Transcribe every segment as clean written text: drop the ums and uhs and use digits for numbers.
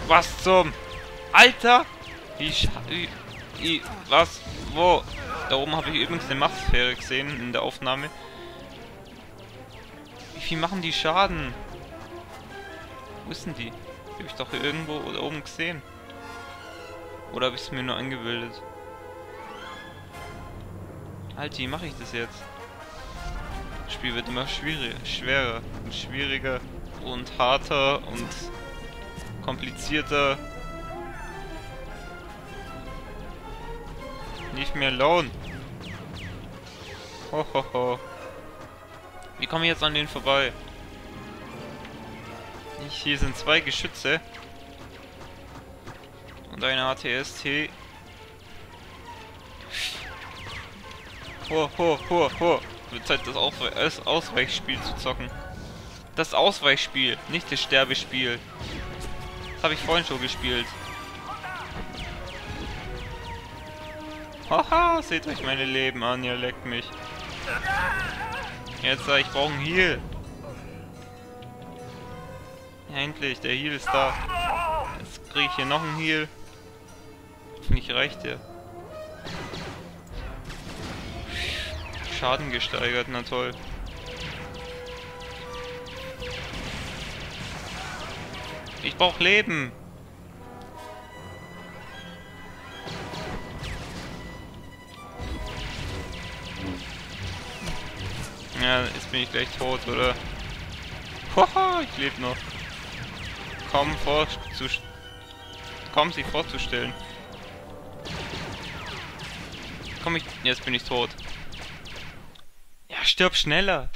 Was zum... Alter! Was? Wo? Da oben habe ich übrigens eine Machtsphäre gesehen in der Aufnahme. Wie viel machen die Schaden? Wo ist denn die? Die habe ich doch hier irgendwo da oben gesehen. Oder habe ich es mir nur eingebildet? Halt, wie mache ich das jetzt? Das Spiel wird immer schwerer und schwieriger und harter und komplizierter. Nicht mehr alone. Hohoho. Wie komme ich jetzt an den vorbei? Hier sind 2 Geschütze. Und eine ATST. Wird Zeit, das Ausweichspiel zu zocken. Das Ausweichspiel, nicht das Sterbespiel. Das habe ich vorhin schon gespielt. Haha, seht euch meine Leben an, ihr leckt mich. Jetzt, ich brauche einen Heal. Ja, endlich, der Heal ist da. Jetzt kriege ich hier noch einen Heal. Hoffentlich reicht der. Schaden gesteigert, na toll. Ich brauche Leben. Ja, jetzt bin ich gleich tot, oder? Haha, ich lebe noch. Kaum sich vorzustellen. Jetzt bin ich tot. Ja, stirb schneller.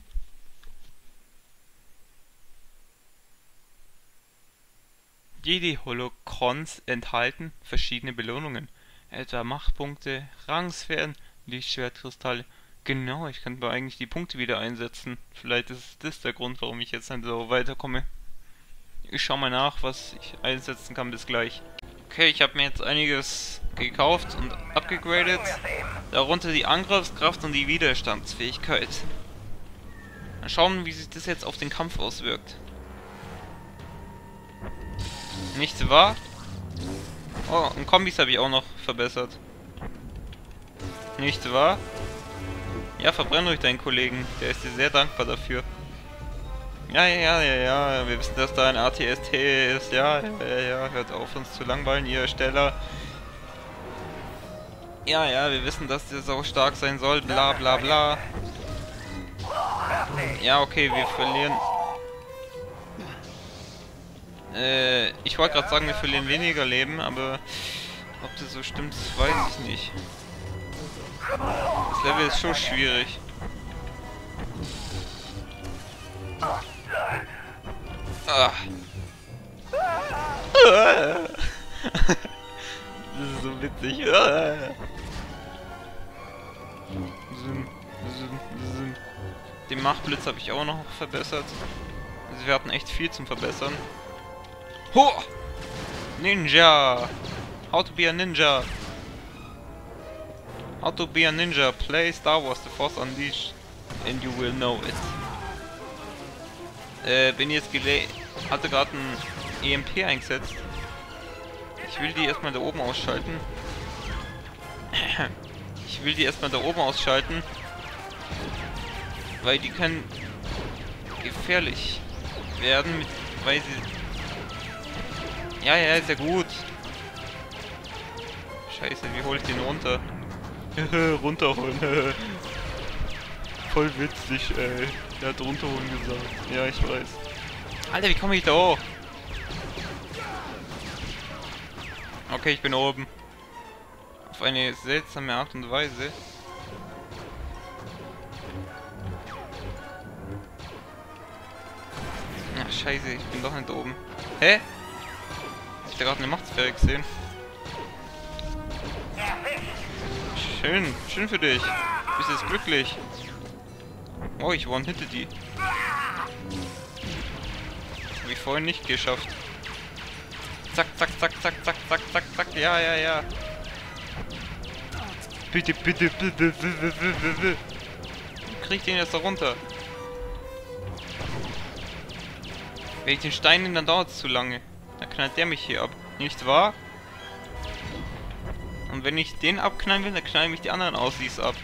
Jede Holocrons enthalten verschiedene Belohnungen. Etwa Machtpunkte, Rangsphären, Lichtschwertkristalle. Genau, ich könnte mal eigentlich die Punkte wieder einsetzen. Vielleicht ist das der Grund, warum ich jetzt nicht so weiterkomme. Ich schau mal nach, was ich einsetzen kann. Bis gleich. Okay, ich habe mir jetzt einiges gekauft und abgegradet. Darunter die Angriffskraft und die Widerstandsfähigkeit. Mal schauen, wie sich das jetzt auf den Kampf auswirkt. Nicht wahr? Oh, und Kombis habe ich auch noch verbessert. Nicht wahr? Ja, verbrenn ruhig deinen Kollegen. Der ist dir sehr dankbar dafür. Ja, wir wissen, dass da ein ATST ist. Ja, hört auf, uns zu langweilen, ihr Ersteller. Ja, wir wissen, dass der so stark sein soll. Bla bla bla. Ja, okay, wir verlieren. Ich wollte gerade sagen, wir verlieren weniger Leben, aber ob das so stimmt, weiß ich nicht. Das Level ist schon schwierig. Ah. Das ist so witzig. Den Machtblitz habe ich auch noch verbessert. Also wir hatten echt viel zum Verbessern. Ho! Ninja! How to be a ninja! How to be a ninja? Play Star Wars The Force Unleashed and you will know it. Bin jetzt hatte gerade ein EMP eingesetzt. Ich will die erstmal da oben ausschalten. Weil die können gefährlich werden, weil sie... Ja, ist ja gut. Scheiße, wie hole ich den runter? Runterholen. Voll witzig, ey. Der hat runterholen gesagt. Ja, ich weiß. Alter, wie komme ich da hoch? Okay, ich bin oben. Auf eine seltsame Art und Weise. Ach, scheiße, ich bin doch nicht oben. Hä? Hab ich da gerade eine Machtsphäre gesehen? Schön für dich. Du bist jetzt glücklich. Oh, ich one-hitte die. Hab ich vorhin nicht geschafft. Zack. Ja. Bitte. Krieg den jetzt da runter. Wenn ich den Stein nehme, dann dauert es zu lange. dann knallt der mich hier ab. Nicht wahr? Und wenn ich den abknallen will, dann knallen mich die anderen Aussies ab.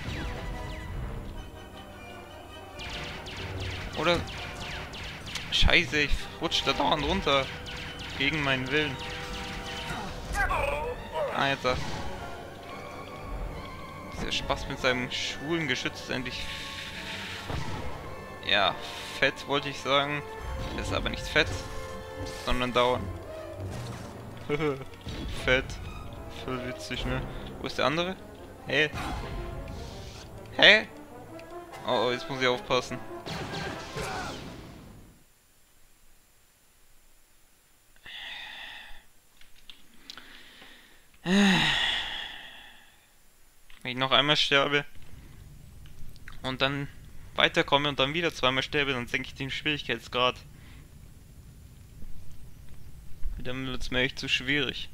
Oder... Scheiße, ich rutsche da dauernd runter. Gegen meinen Willen. Ah, jetzt das. Dieser Spaß mit seinem schwulen Geschütz ist endlich... Ja, fett wollte ich sagen. Das ist aber nicht fett, sondern dauern. Fett. Voll witzig, ne? Wo ist der andere? Hey. Hä? Oh, jetzt muss ich aufpassen. Wenn ich noch einmal sterbe und dann weiterkomme und dann wieder zweimal sterbe, dann senke ich den Schwierigkeitsgrad. Dann wird es mir echt zu schwierig.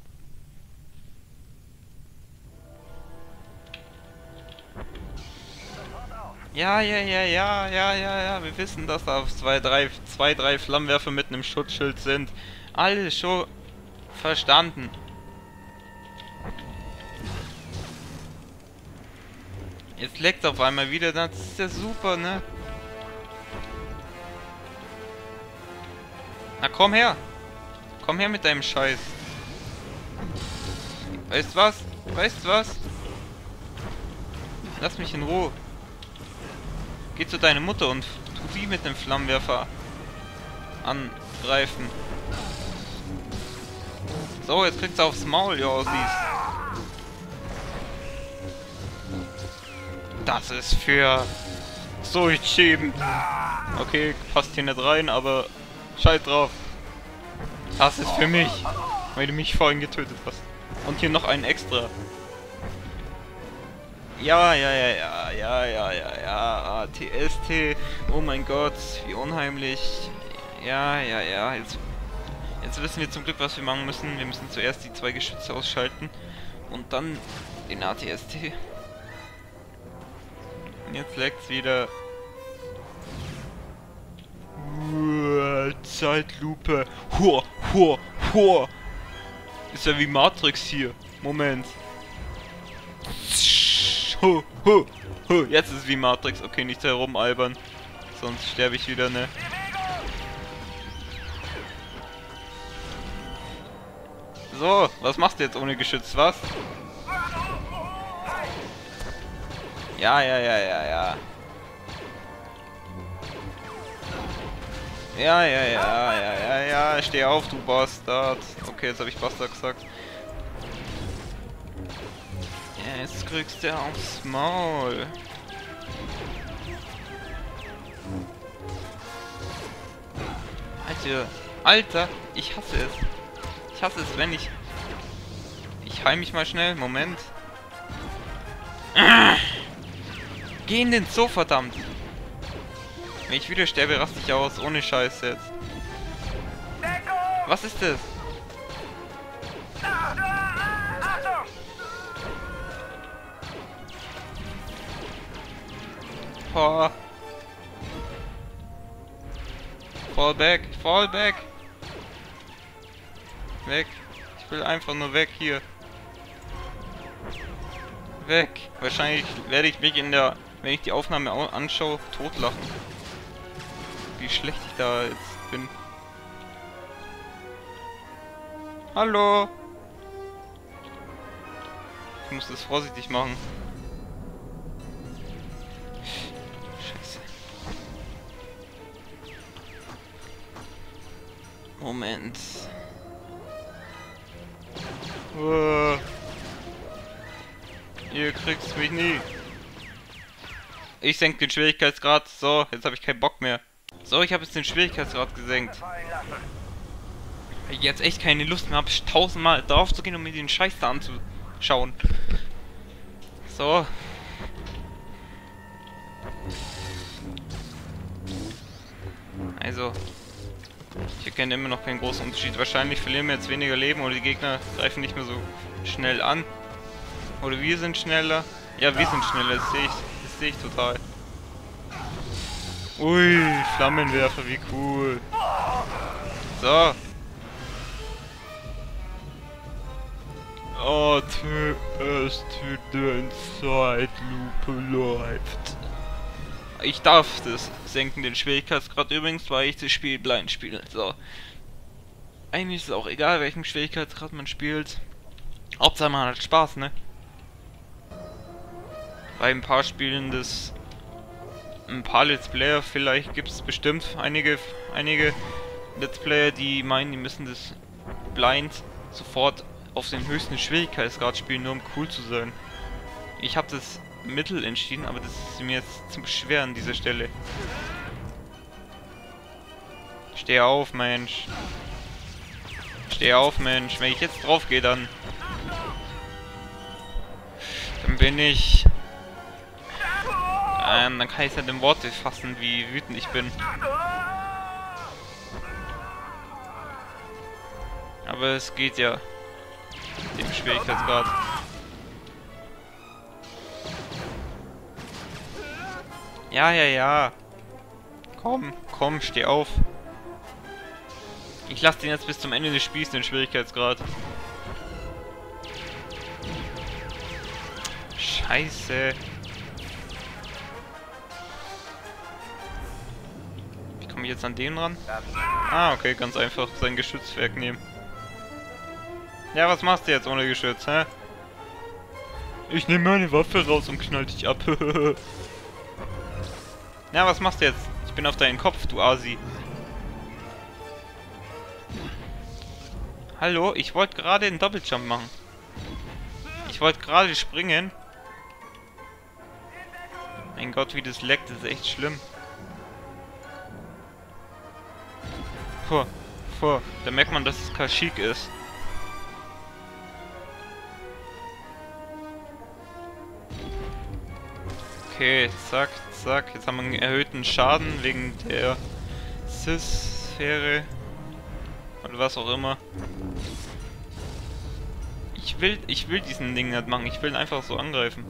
Ja, wir wissen, dass da zwei, drei Flammenwerfer mit einem Schutzschild sind. Alles schon verstanden. Jetzt leckt auf einmal wieder, das ist ja super, ne? Na komm her! Komm her mit deinem Scheiß. Weißt was? Weißt was? Lass mich in Ruhe. Geh zu deiner Mutter und tu sie mit dem Flammenwerfer angreifen. So, jetzt kriegst du aufs Maul, ja, siehst. Das ist für Suiziden. Okay, passt hier nicht rein, aber scheiß drauf. Das ist für mich, weil du mich vorhin getötet hast. Und hier noch einen extra. Ja, ATST. Oh mein Gott, wie unheimlich. Ja, jetzt wissen wir zum Glück, was wir machen müssen. Wir müssen zuerst die 2 Geschütze ausschalten und dann den ATST. Und jetzt leckt's wieder. Zeitlupe. Hua. Ist ja wie Matrix hier. Moment. Jetzt ist es wie Matrix. Okay, nicht herumalbern. Sonst sterbe ich wieder, ne? So, was machst du jetzt ohne Geschütz, was? Ja. Ja, steh auf, du Bastard. Okay, jetzt habe ich Bastard gesagt. Ja, jetzt kriegst du aufs Maul. Alter, ich hasse es. Ich hasse es, wenn ich... Ich heil mich mal schnell, Moment. Geh in den Zoo, verdammt. Wenn ich wieder sterbe, raste ich aus, ohne Scheiß jetzt. Was ist das? Oh. Fall back. Weg. Ich will einfach nur weg hier. Weg. Wahrscheinlich werde ich mich wenn ich die Aufnahme anschaue, totlachen. Wie schlecht ich da jetzt bin. Hallo. Ich muss das vorsichtig machen. Scheiße. Moment. Ihr kriegt's mich nie. Ich senke den Schwierigkeitsgrad. So, jetzt habe ich keinen Bock mehr. So, ich habe jetzt den Schwierigkeitsgrad gesenkt. Weil ich jetzt echt keine Lust mehr habe, 1000-mal drauf zu gehen, um mir den Scheiß da anzuschauen. So. Also. Ich erkenne immer noch keinen großen Unterschied. Wahrscheinlich verlieren wir jetzt weniger Leben oder die Gegner greifen nicht mehr so schnell an. Oder wir sind schneller. Ja, wir sind schneller, das sehe ich total. Ui, Flammenwerfer, wie cool. So. erst wieder in Zeitlupe läuft. Ich darf das senken, den Schwierigkeitsgrad übrigens, weil ich das Spiel blind spiele. So. Eigentlich ist es auch egal, welchen Schwierigkeitsgrad man spielt. Hauptsache man hat Spaß, ne? Bei ein paar Spielen des... Ein paar Let's Player, vielleicht gibt es bestimmt einige Let's Player, die meinen, die müssen das blind sofort auf den höchsten Schwierigkeitsgrad spielen, nur um cool zu sein. Ich habe das Mittel entschieden, aber das ist mir jetzt zu schwer an dieser Stelle. Steh auf, Mensch. Steh auf, Mensch. Wenn ich jetzt drauf gehe, dann bin ich... dann kann ich es halt in Worte fassen, wie wütend ich bin. Aber es geht ja. Dem Schwierigkeitsgrad. Ja. Komm, steh auf. Ich lasse den jetzt bis zum Ende des Spiels, den Schwierigkeitsgrad. Scheiße. Wie komme ich jetzt an den ran? Ah, okay, ganz einfach. Sein Geschützwerk nehmen. Ja, was machst du jetzt ohne Geschütz, hä? Ich nehme meine Waffe raus und knall dich ab. Ja, was machst du jetzt? Ich bin auf deinen Kopf, du Asi. Hallo, ich wollte gerade einen Doppeljump machen. Ich wollte gerade springen. Mein Gott, wie das leckt, das ist echt schlimm. Da merkt man, dass es Kashyyyk ist. Okay, zack. Jetzt haben wir einen erhöhten Schaden wegen der Cis-Sphäre. Oder was auch immer. Ich will diesen Ding nicht machen. Ich will ihn einfach so angreifen.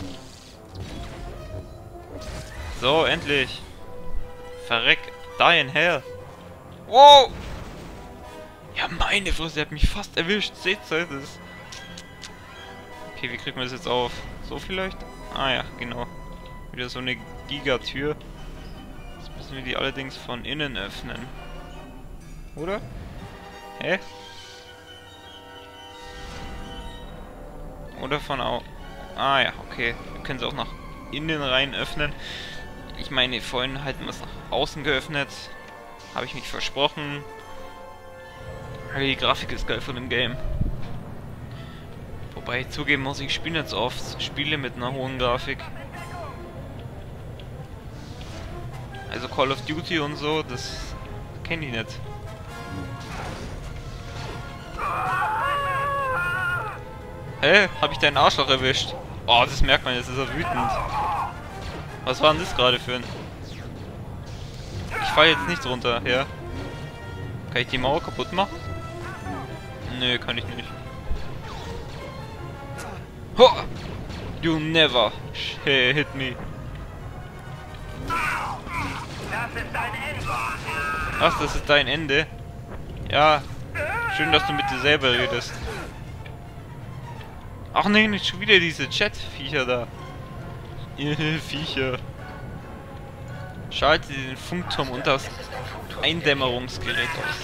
So, endlich. Verreck. Die in hell. Wow! Ja, meine Fresse, er hat mich fast erwischt. Seht ihr das? Okay, wie kriegt man das jetzt auf? So vielleicht? Ah ja, genau. Wieder so eine Gigatür. Jetzt müssen wir die allerdings von innen öffnen. Oder? Hä? Oder von au... Ah ja, okay. Wir können sie auch nach innen rein öffnen. Ich meine, vorhin halten wir es nach außen geöffnet. Habe ich mich versprochen. Aber die Grafik ist geil von dem Game. Wobei ich zugeben muss, ich spiele jetzt oft Spiele mit einer hohen Grafik. Also Call of Duty und so, das kenne ich nicht. Hä? Hab ich deinen Arschloch erwischt? Oh, das merkt man, jetzt ist er wütend. Was war denn das gerade für ein... Ich fall jetzt nicht runter, ja? Kann ich die Mauer kaputt machen? Nö, kann ich nicht. Ho! You never hit me. Ach, das ist dein Ende? Ja. Schön, dass du mit dir selber redest. Ach nee, nicht schon wieder diese Chat-Viecher da. Viecher. Schalte den Funkturm und das Eindämmerungsgerät aus.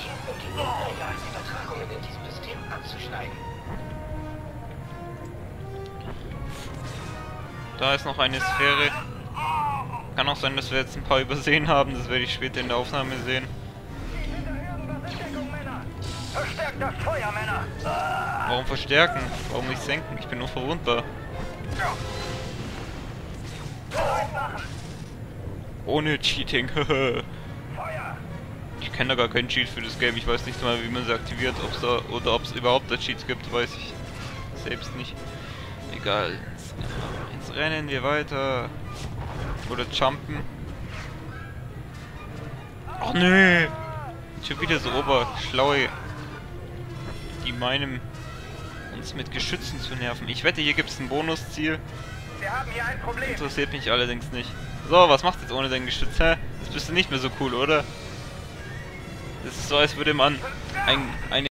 Da ist noch eine Sphäre. Kann auch sein, dass wir jetzt ein paar übersehen haben. Das werde ich später in der Aufnahme sehen. Verstärkt das Feuer, Männer! Warum verstärken? Warum nicht senken? Ich bin nur verwundbar. Ohne Cheating. Ich kenne da gar keinen Cheat für das Game. Ich weiß nicht mal, wie man sie aktiviert. Ob's da, oder ob es überhaupt da Cheats gibt, weiß ich selbst nicht. Egal. Jetzt rennen wir weiter. Oder jumpen. Ach nö! Schon wieder so oberschlaue, die meinen, uns mit Geschützen zu nerven. Ich wette, hier gibt es ein Bonusziel. Wir haben hier ein Problem. Interessiert mich allerdings nicht. So, was macht jetzt ohne dein Geschütz? Hä? Das bist du nicht mehr so cool, oder? Das ist so, als würde man eine